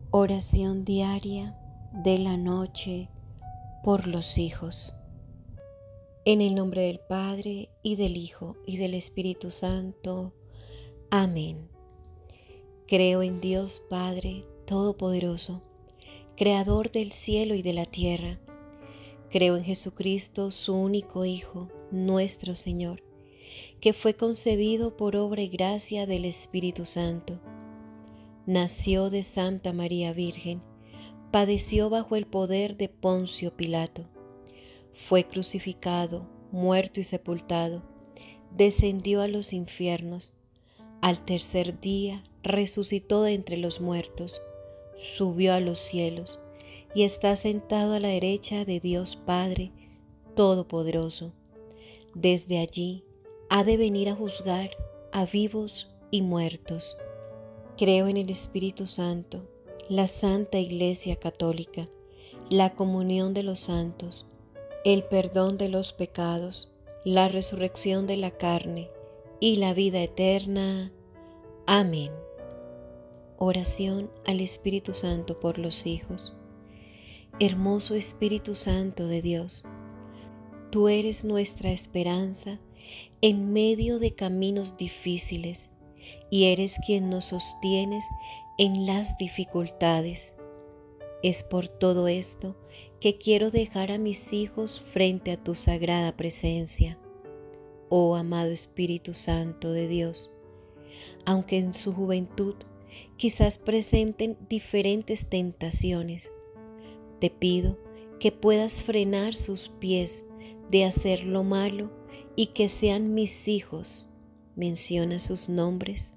Oración diaria de la noche por los hijos. En el nombre del Padre, y del Hijo, y del Espíritu Santo. Amén. Creo en Dios Padre Todopoderoso, Creador del cielo y de la tierra. Creo en Jesucristo, su único Hijo, nuestro Señor, que fue concebido por obra y gracia del Espíritu Santo. Nació de Santa María Virgen, padeció bajo el poder de Poncio Pilato, fue crucificado, muerto y sepultado, descendió a los infiernos, al tercer día resucitó de entre los muertos, subió a los cielos y está sentado a la derecha de Dios Padre Todopoderoso. Desde allí ha de venir a juzgar a vivos y muertos. Creo en el Espíritu Santo, la Santa Iglesia Católica, la comunión de los santos, el perdón de los pecados, la resurrección de la carne y la vida eterna. Amén. Oración al Espíritu Santo por los hijos. Hermoso Espíritu Santo de Dios, tú eres nuestra esperanza en medio de caminos difíciles, y eres quien nos sostienes en las dificultades. Es por todo esto que quiero dejar a mis hijos frente a tu sagrada presencia. Oh amado Espíritu Santo de Dios, aunque en su juventud quizás presenten diferentes tentaciones, te pido que puedas frenar sus pies de hacer lo malo y que sean mis hijos. Menciona sus nombres.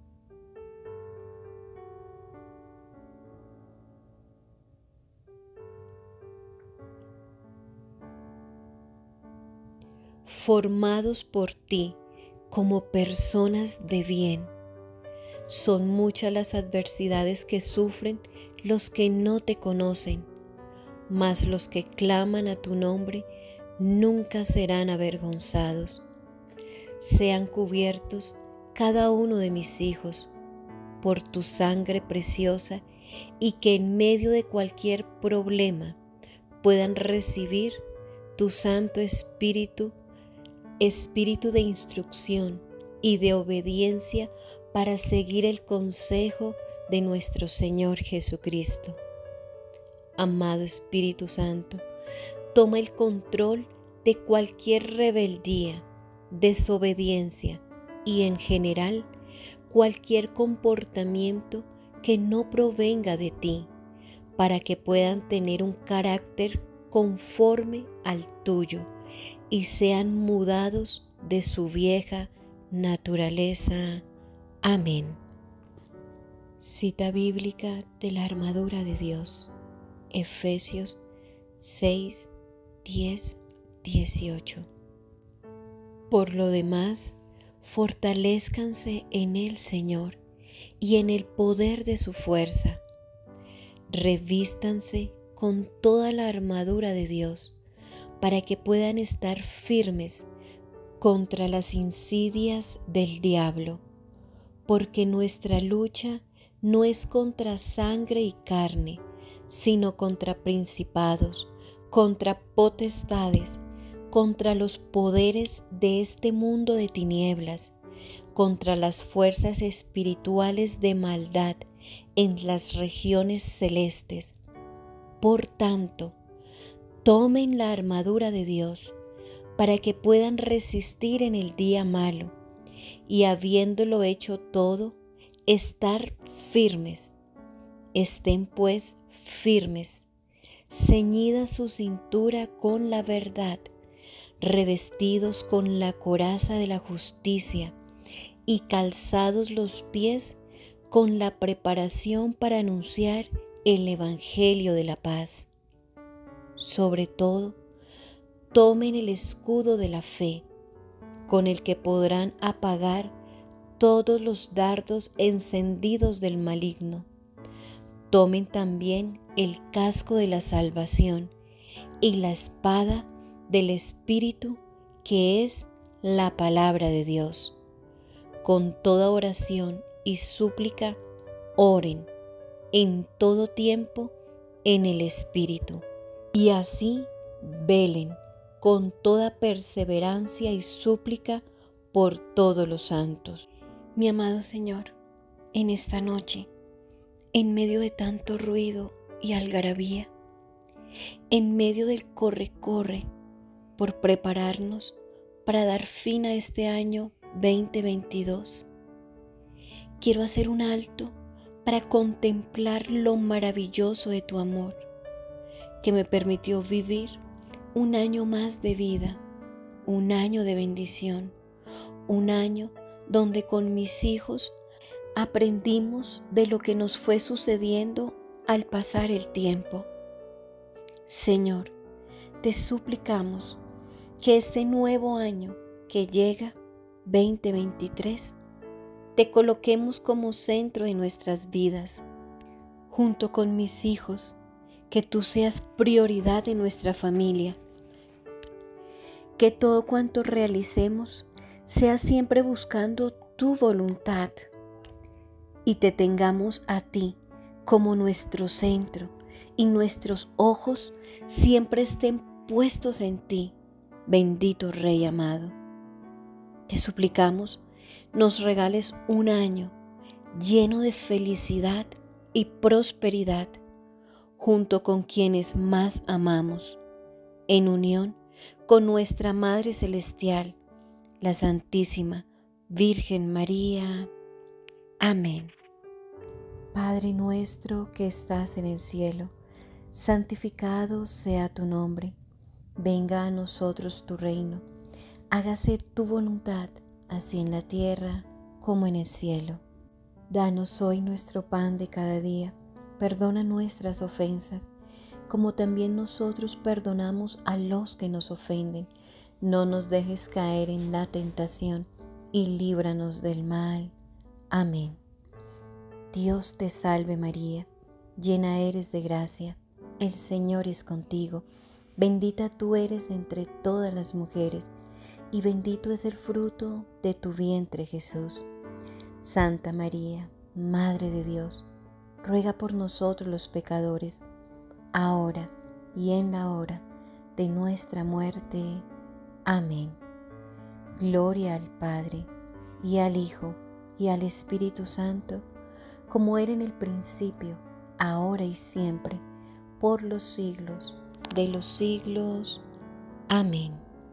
Formados por ti como personas de bien. Son muchas las adversidades que sufren los que no te conocen, mas los que claman a tu nombre nunca serán avergonzados. Sean cubiertos cada uno de mis hijos por tu sangre preciosa, y que en medio de cualquier problema puedan recibir tu Santo Espíritu, Espíritu de instrucción y de obediencia para seguir el consejo de nuestro Señor Jesucristo. Amado Espíritu Santo, toma el control de cualquier rebeldía, desobediencia y en general cualquier comportamiento que no provenga de ti, para que puedan tener un carácter conforme al tuyo y sean mudados de su vieja naturaleza. Amén. Cita bíblica de la armadura de Dios, Efesios 6, 10, 18. Por lo demás, fortalézcanse en el Señor y en el poder de su fuerza. Revístanse con toda la armadura de Dios, para que puedan estar firmes contra las insidias del diablo, porque nuestra lucha no es contra sangre y carne, sino contra principados, contra potestades, contra los poderes de este mundo de tinieblas, contra las fuerzas espirituales de maldad en las regiones celestes. Por tanto, tomen la armadura de Dios para que puedan resistir en el día malo y, habiéndolo hecho todo, estar firmes. Estén pues firmes, ceñida su cintura con la verdad, revestidos con la coraza de la justicia y calzados los pies con la preparación para anunciar el Evangelio de la paz. Sobre todo, tomen el escudo de la fe, con el que podrán apagar todos los dardos encendidos del maligno. Tomen también el casco de la salvación y la espada del Espíritu, que es la palabra de Dios. Con toda oración y súplica, oren en todo tiempo en el Espíritu, y así velen con toda perseverancia y súplica por todos los santos. Mi amado Señor, en esta noche, en medio de tanto ruido y algarabía, en medio del corre-corre por prepararnos para dar fin a este año 2022, quiero hacer un alto para contemplar lo maravilloso de tu amor, que me permitió vivir un año más de vida, un año de bendición, un año donde con mis hijos aprendimos de lo que nos fue sucediendo al pasar el tiempo. Señor, te suplicamos que este nuevo año que llega, 2023, te coloquemos como centro de nuestras vidas, junto con mis hijos, que tú seas prioridad en nuestra familia, que todo cuanto realicemos sea siempre buscando tu voluntad y te tengamos a ti como nuestro centro y nuestros ojos siempre estén puestos en ti, bendito Rey amado. Te suplicamos nos regales un año lleno de felicidad y prosperidad junto con quienes más amamos, en unión con nuestra Madre Celestial, la Santísima Virgen María. Amén. Padre nuestro que estás en el cielo, santificado sea tu nombre. Venga a nosotros tu reino. Hágase tu voluntad, así en la tierra como en el cielo. Danos hoy nuestro pan de cada día. Perdona nuestras ofensas, como también nosotros perdonamos a los que nos ofenden. No nos dejes caer en la tentación y líbranos del mal. Amén. Dios te salve María, llena eres de gracia, el Señor es contigo. Bendita tú eres entre todas las mujeres, y bendito es el fruto de tu vientre Jesús. Santa María, Madre de Dios, ruega por nosotros los pecadores, ahora y en la hora de nuestra muerte. Amén. Gloria al Padre, y al Hijo, y al Espíritu Santo, como era en el principio, ahora y siempre, por los siglos de los siglos. Amén.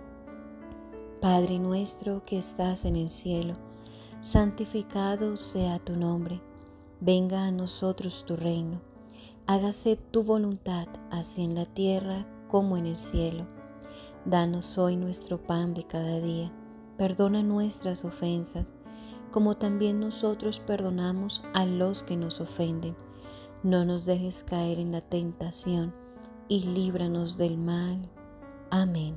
Padre nuestro que estás en el cielo, santificado sea tu nombre. Venga a nosotros tu reino. Hágase tu voluntad, así en la tierra como en el cielo. Danos hoy nuestro pan de cada día. Perdona nuestras ofensas, como también nosotros perdonamos a los que nos ofenden. No nos dejes caer en la tentación y líbranos del mal. Amén.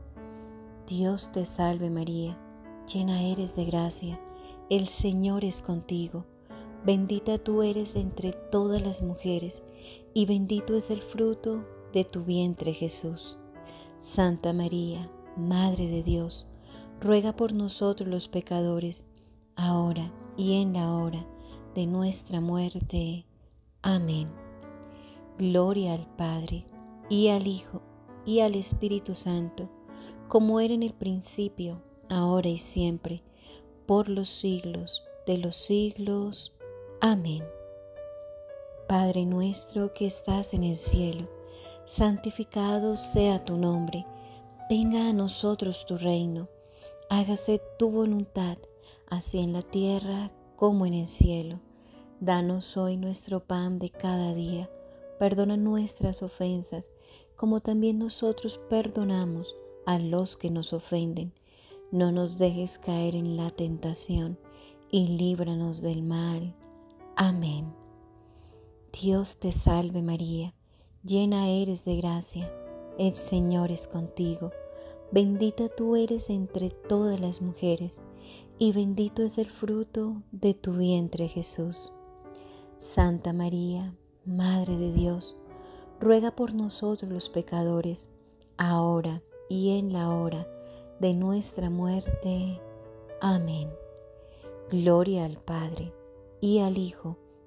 Dios te salve María, llena eres de gracia, el Señor es contigo. Bendita tú eres entre todas las mujeres, y bendito es el fruto de tu vientre Jesús. Santa María, Madre de Dios, ruega por nosotros los pecadores, ahora y en la hora de nuestra muerte. Amén. Gloria al Padre, y al Hijo, y al Espíritu Santo, como era en el principio, ahora y siempre, por los siglos de los siglos. Amén. Padre nuestro que estás en el cielo, santificado sea tu nombre. Venga a nosotros tu reino. Hágase tu voluntad, así en la tierra como en el cielo. Danos hoy nuestro pan de cada día. Perdona nuestras ofensas, como también nosotros perdonamos a los que nos ofenden. No nos dejes caer en la tentación y líbranos del mal. Amén. Dios te salve María, llena eres de gracia, el Señor es contigo. Bendita tú eres entre todas las mujeres, y bendito es el fruto de tu vientre Jesús. Santa María, Madre de Dios, ruega por nosotros los pecadores, ahora y en la hora de nuestra muerte. Amén. Gloria al Padre, y al Hijo,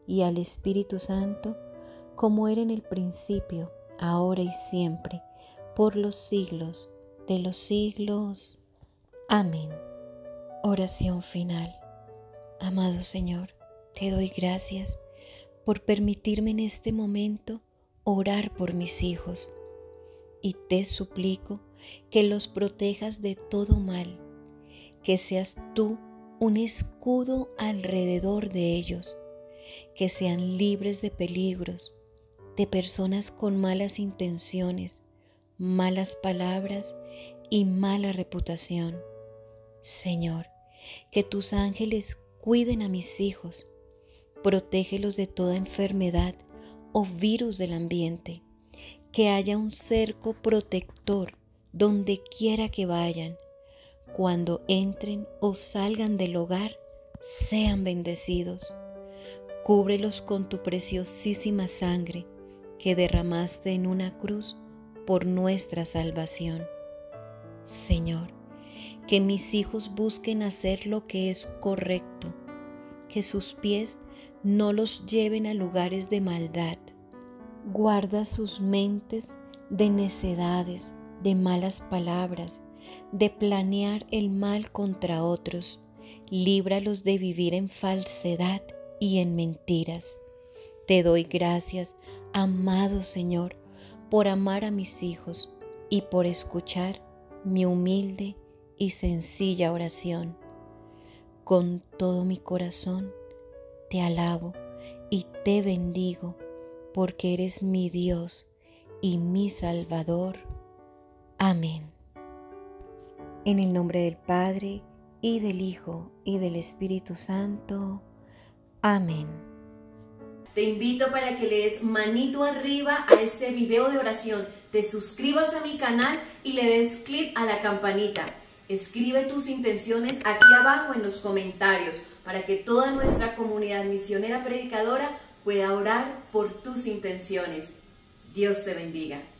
y al Espíritu Santo, como era en el principio, ahora y siempre, por los siglos de los siglos. Amén. Oración final. Amado Señor, te doy gracias por permitirme en este momento orar por mis hijos, y te suplico que los protejas de todo mal, que seas tú un escudo alrededor de ellos, que sean libres de peligros, de personas con malas intenciones, malas palabras y mala reputación. Señor, que tus ángeles cuiden a mis hijos, protégelos de toda enfermedad o virus del ambiente, que haya un cerco protector donde quiera que vayan. Cuando entren o salgan del hogar, sean bendecidos. Cúbrelos con tu preciosísima sangre que derramaste en una cruz por nuestra salvación. Señor, que mis hijos busquen hacer lo que es correcto, que sus pies no los lleven a lugares de maldad. Guarda sus mentes de necedades, de malas palabras, de planear el mal contra otros. Líbralos de vivir en falsedad y en mentiras. Te doy gracias, amado Señor, por amar a mis hijos y por escuchar mi humilde y sencilla oración. Con todo mi corazón te alabo y te bendigo, porque eres mi Dios y mi Salvador. Amén. En el nombre del Padre, y del Hijo, y del Espíritu Santo. Amén. Te invito para que le des manito arriba a este video de oración, te suscribas a mi canal y le des clic a la campanita. Escribe tus intenciones aquí abajo en los comentarios para que toda nuestra comunidad misionera predicadora pueda orar por tus intenciones. Dios te bendiga.